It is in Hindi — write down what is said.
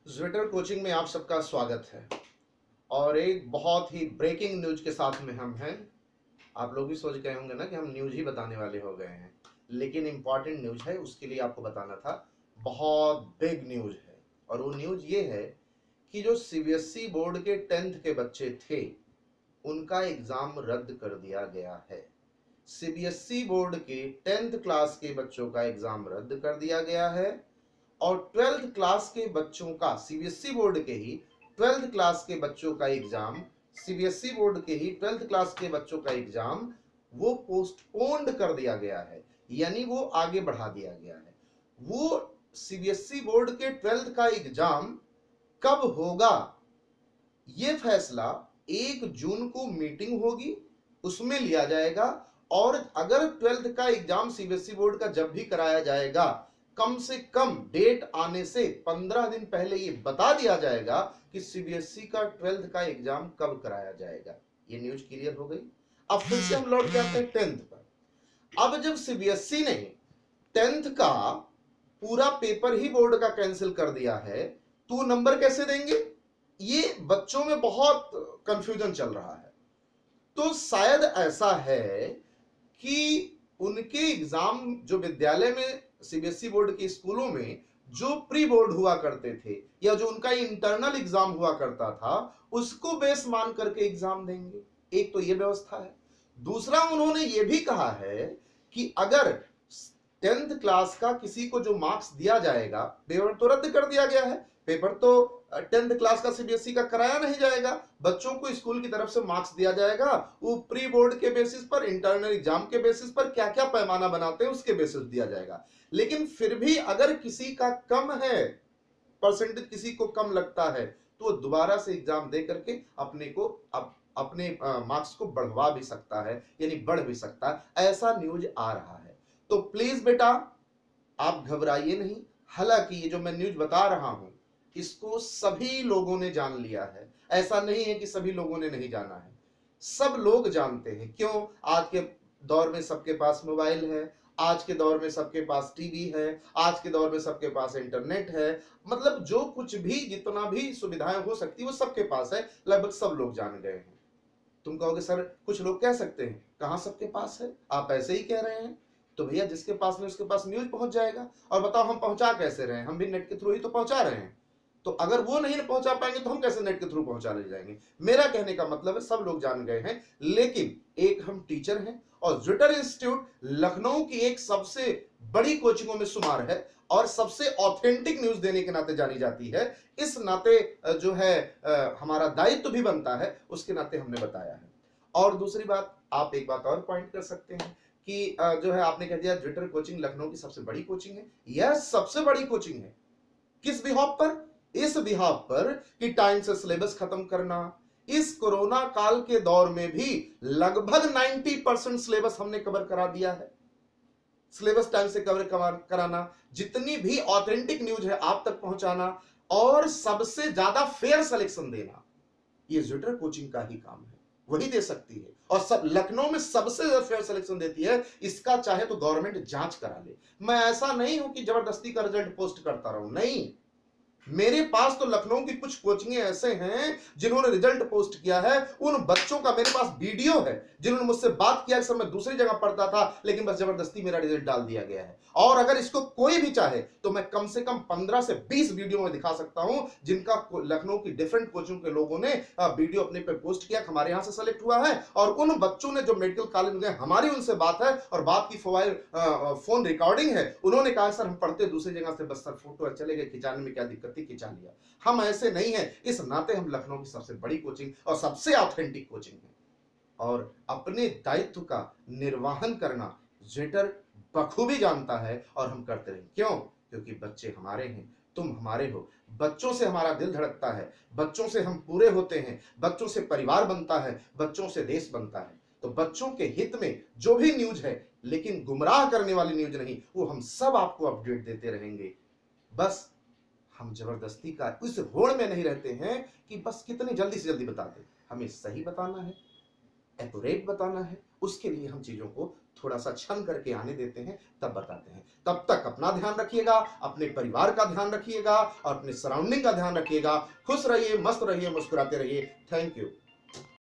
ज्वेटर कोचिंग में आप सबका स्वागत है। और एक बहुत ही ब्रेकिंग न्यूज के साथ में हम हैं। आप लोग भी सोच गए होंगे ना कि हम न्यूज ही बताने वाले हो गए हैं, लेकिन इंपॉर्टेंट न्यूज है, उसके लिए आपको बताना था। बहुत बिग न्यूज है और वो न्यूज ये है कि जो सीबीएसई बोर्ड के 10th के बच्चे थे उनका एग्जाम रद्द कर दिया गया है। सीबीएसई बोर्ड के 10th क्लास के बच्चों का एग्जाम रद्द कर दिया गया है और 12th क्लास के बच्चों का सीबीएसई बोर्ड के ही 12th क्लास के बच्चों का एग्जाम सीबीएसई बोर्ड के ही 12th क्लास के बच्चों का एग्जाम वो पोस्टपोन्ड कर दिया गया है, यानी वो आगे बढ़ा दिया गया है। वो सीबीएसई बोर्ड के 12th का एग्जाम कब होगा ये फैसला 1 जून को मीटिंग होगी, उसमें लिया जाएगा। और अगर 12th का एग्जाम सीबीएसई बोर्ड का जब भी कराया जाएगा, कम से कम डेट आने से 15 दिन पहले ये बता दिया जाएगा कि सीबीएसई का 12th का एग्जाम कब कराया जाएगा। ये न्यूज क्लियर हो गई। अब फिर से हम लौट जाते हैं 10th पर। अब जब सीबीएसई ने 10th का पूरा पेपर ही बोर्ड का कैंसिल कर दिया है तो नंबर कैसे देंगे, ये बच्चों में बहुत कंफ्यूजन चल रहा है। तो शायद ऐसा है कि उनके एग्जाम जो विद्यालय में सीबीएसई बोर्ड के स्कूलों में जो प्री बोर्ड हुआ करते थे या जो उनका इंटरनल एग्जाम हुआ करता था उसको बेस मान करके एग्जाम देंगे। एक तो ये व्यवस्था है। दूसरा, उन्होंने ये भी कहा है कि अगर 10th क्लास का किसी को जो मार्क्स दिया जाएगा, पेपर तो रद्द कर दिया गया है, पेपर तो 10th क्लास का सीबीएसई का कराया नहीं जाएगा, बच्चों को स्कूल की तरफ से मार्क्स दिया जाएगा। वो प्री बोर्ड के बेसिस पर, इंटरनल एग्जाम के बेसिस पर क्या क्या पैमाना बनाते हैं उसके बेसिस दिया जाएगा। लेकिन फिर भी अगर किसी का कम है, परसेंटेज किसी को कम लगता है, तो वो दोबारा से एग्जाम दे करके अपने मार्क्स को बढ़वा भी सकता है, यानी बढ़ भी सकता है। ऐसा न्यूज आ रहा है। तो प्लीज बेटा आप घबराइए नहीं। हालांकि ये जो मैं न्यूज बता रहा हूं इसको सभी लोगों ने जान लिया है, ऐसा नहीं है कि सभी लोगों ने नहीं जाना है। सब लोग जानते हैं। क्यों? आज के दौर में सबके पास मोबाइल है, आज के दौर में सबके पास टीवी है, आज के दौर में सबके पास इंटरनेट है। मतलब जो कुछ भी, जितना भी सुविधाएं हो सकती वो सबके पास है। लगभग सब लोग जान गए हैं। तुम कहोगे सर कुछ लोग कह सकते हैं कहां सबके पास है, आप ऐसे ही कह रहे हैं। तो भैया जिसके पास नहीं उसके पास न्यूज पहुंच जाएगा। और बताओ हम पहुंचा कैसे रहे हैं? हम भी नेट के थ्रू ही तो पहुंचा रहे हैं। तो अगर वो नहीं पहुंचा पाएंगे तो हम कैसे नेट के थ्रू पहुंचा ले जाएंगे? मेरा कहने का मतलब है सब लोग जान गए हैं। लेकिन एक हम टीचर हैं और ज्वेटर इंस्टीट्यूट लखनऊ की एक सबसे बड़ी कोचिंगों में शुमार है और सबसे ऑथेंटिक न्यूज देने के नाते जानी जाती है। इस नाते जो है हमारा दायित्व भी बनता है, उसके नाते हमने बताया है। और दूसरी बात, आप एक बात और पॉइंट कर सकते हैं कि जो है आपने कह दिया ज्वेटर कोचिंग लखनऊ की सबसे बड़ी कोचिंग है। यह सबसे बड़ी कोचिंग है। किस बिहाफ पर? इस बिहाफ पर कि टाइम से सिलेबस खत्म करना। इस कोरोना काल के दौर में भी लगभग 90% सिलेबस हमने कवर करा दिया है। सिलेबस टाइम से कवर कराना, जितनी भी ऑथेंटिक न्यूज है आप तक पहुंचाना और सबसे ज्यादा फेयर सिलेक्शन देना, ये ज्वेटर कोचिंग का ही काम है। वही दे सकती है और सब लखनऊ में सबसे ज्यादा फेयर सिलेक्शन देती है। इसका चाहे तो गवर्नमेंट जांच करा ले। मैं ऐसा नहीं हूं कि जबरदस्ती का रिजल्ट पोस्ट करता रहूं, नहीं। मेरे पास तो लखनऊ की कुछ कोचिंगे ऐसे हैं जिन्होंने रिजल्ट पोस्ट किया है। उन बच्चों का मेरे पास वीडियो है जिन्होंने मुझसे बात किया कि सर मैं दूसरी जगह पढ़ता था लेकिन बस जबरदस्ती मेरा रिजल्ट डाल दिया गया है। और अगर इसको कोई भी चाहे तो मैं कम से कम 15 से 20 वीडियो में दिखा सकता हूं जिनका लखनऊ की डिफरेंट कोचिंग के लोगों ने वीडियो अपने पे पोस्ट किया, हमारे यहां से सेलेक्ट हुआ है। और उन बच्चों ने जो मेडिकल कॉलेज में गए, हमारी उनसे बात है और बात की फोन रिकॉर्डिंग है। उन्होंने कहा सर हम पढ़ते दूसरी जगह से, बस सर फोटो चले गए, खिंचाने में क्या दिक्कत थी, खिंचा लिया। हम ऐसे नहीं हैं। इस नाते हम लखनऊ की सबसे बड़ी कोचिंग और सबसे ऑथेंटिक कोचिंग है और अपने दायित्व का निर्वहन करना ज्वेटर बखूबी जानता है और हम करते रहें। क्यों? क्योंकि बच्चे हमारे हैं, तुम हमारे हो। बच्चों से हमारा दिल धड़कता है, बच्चों से हम पूरे होते हैं, बच्चों से परिवार बनता है, बच्चों से देश बनता है। तो बच्चों के हित में जो भी न्यूज है, लेकिन गुमराह करने वाली न्यूज नहीं, वो हम सब आपको अपडेट देते रहेंगे। बस हम जबरदस्ती का इस होड़ में नहीं रहते हैं कि बस कितनी जल्दी से जल्दी बता दें। हमें सही बताना है, एक्यूरेट बताना है। उसके लिए हम चीजों को थोड़ा सा क्षण करके आने देते हैं, तब बताते हैं। तब तक अपना ध्यान रखिएगा, अपने परिवार का ध्यान रखिएगा और अपने सराउंडिंग का ध्यान रखिएगा। खुश रहिए, मस्त रहिए, मुस्कुराते रहिए। Thank you.